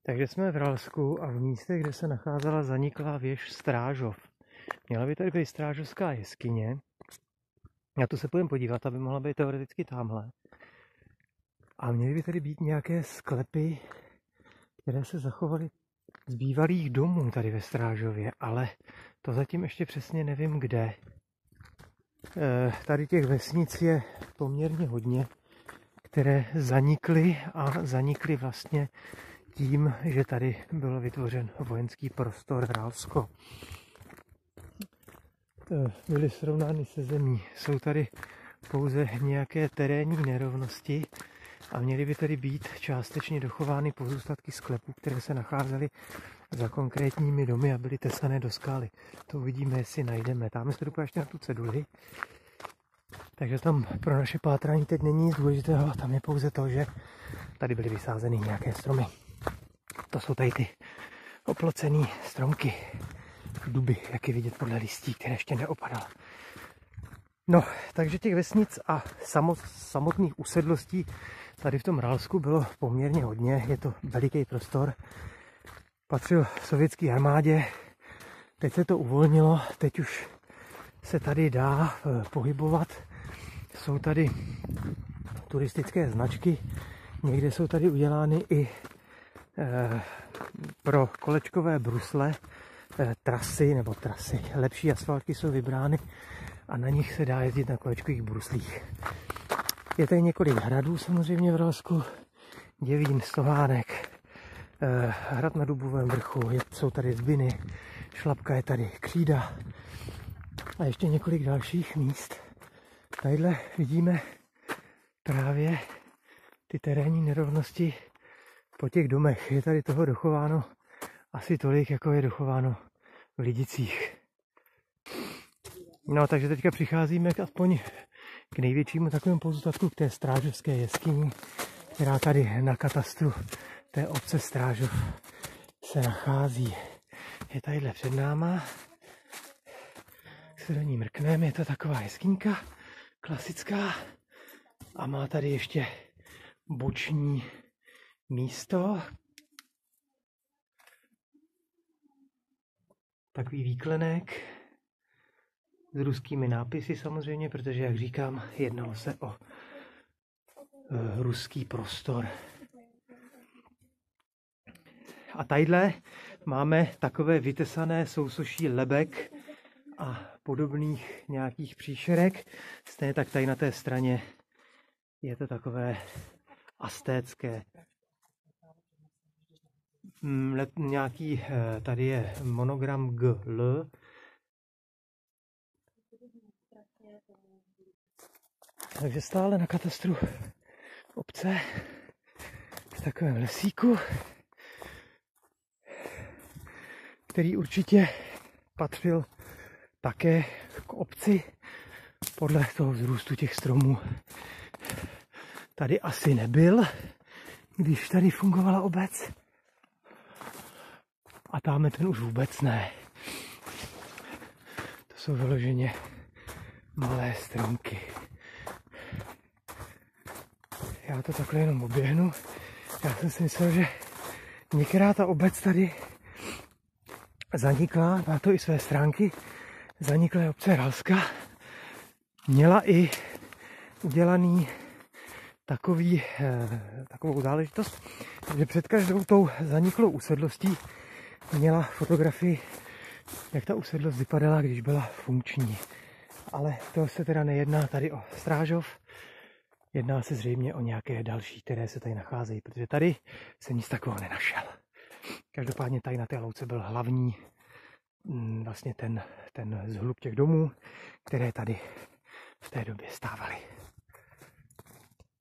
Takže jsme v Ralsku a v místě, kde se nacházela zaniklá věž Strážov. Měla by tady být strážovská jeskyně. Na to se půjdeme podívat, aby mohla být teoreticky tamhle. A měly by tady být nějaké sklepy, které se zachovaly z bývalých domů tady ve Strážově, ale to zatím ještě přesně nevím kde. Tady těch vesnic je poměrně hodně, které zanikly vlastně tím, že tady byl vytvořen vojenský prostor Ralsko. Byly srovnány se zemí. Jsou tady pouze nějaké terénní nerovnosti a měly by tady být částečně dochovány pozůstatky sklepů, které se nacházely za konkrétními domy a byly tesané do skály. To uvidíme, jestli najdeme. Tam se dopadá ještě na tu ceduli. Takže tam pro naše pátrání teď není nic důležitého. Tam je pouze to, že tady byly vysázeny nějaké stromy. To jsou tady ty oplocené stromky, duby, jak je vidět podle listí, které ještě neopadaly. No, takže těch vesnic a samotných usedlostí tady v tom Ralsku bylo poměrně hodně. Je to veliký prostor. Patřil sovětské armádě. Teď se to uvolnilo, teď už se tady dá pohybovat. Jsou tady turistické značky. Někde jsou tady udělány i pro kolečkové brusle trasy. Lepší asfaltky jsou vybrány a na nich se dá jezdit na kolečkových bruslích. Je tady několik hradů samozřejmě v Ralsku. Děvín, Stohánek, hrad na Dubovém vrchu, jsou tady Zbyny, Šlapka je tady, Křída a ještě několik dalších míst. Tadyhle vidíme právě ty terénní nerovnosti po těch domech. Je tady toho dochováno asi tolik, jako je dochováno v Lidicích. No, takže teďka přicházíme aspoň k největšímu takovému pozůstatku, k té strážovské jeskyni, která tady na katastru té obce Strážov se nachází. Je tadyhle před náma. Se do ní mrkneme, je to taková jeskyňka klasická a má tady ještě boční místo. Takový výklenek s ruskými nápisy samozřejmě, protože, jak říkám, jednalo se o ruský prostor. A tadyhle máme takové vytesané sousoší lebek a podobných nějakých příšerek. Stejně tak tady na té straně je to takové astécké. Nějaký, tady je monogram GL. Takže stále na katastru obce v takovém lesíku, který určitě patřil také k obci podle toho vzrůstu těch stromů. Tady asi nebyl, když tady fungovala obec. A tamhle ten už vůbec ne. To jsou vyloženě malé stromky. Já to takhle jenom oběhnu. Já jsem si myslel, že některá ta obec tady zanikla, má to i své stránky, zaniklé obce Ralska, měla i udělaný takovou záležitost, že před každou tou zaniklou usedlostí měla fotografii, jak ta usedlost vypadala, když byla funkční. Ale to se teda nejedná tady o Strážov, jedná se zřejmě o nějaké další, které se tady nacházejí, protože tady se nic takového nenašel. Každopádně tady na té louce byl hlavní vlastně ten zhluk těch domů, které tady v té době stávaly.